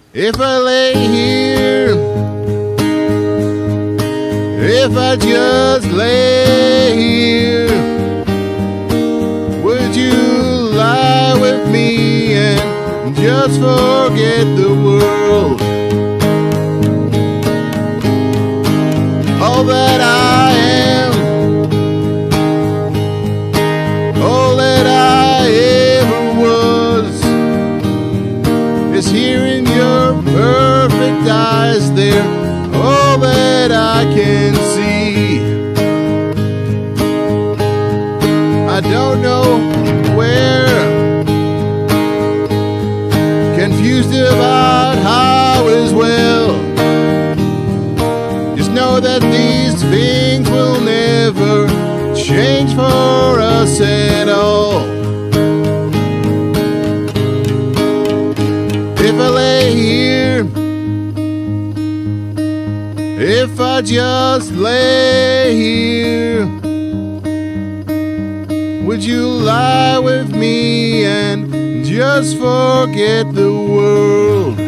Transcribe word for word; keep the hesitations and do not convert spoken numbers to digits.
If I lay here, if I just lay here, would you lie with me and just forget the world? All that I am, all that I ever was, is here in your perfect eyes. They're all that I can see. I don't know where, confused about how as well. Just know that these things will never change for us at all. If I lay here, if I just lay here, would you lie with me and just forget the world?